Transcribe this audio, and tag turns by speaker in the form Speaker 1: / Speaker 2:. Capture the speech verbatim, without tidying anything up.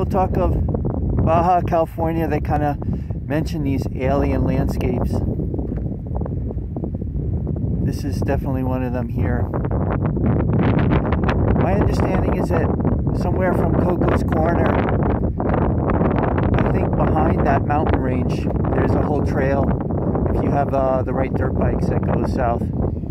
Speaker 1: people talk of Baja California, they kind of mention these alien landscapes. This is definitely one of them here. My understanding is that somewhere from Coco's Corner, I think behind that mountain range, there's a whole trail if you have uh, the right dirt bikes that goes south.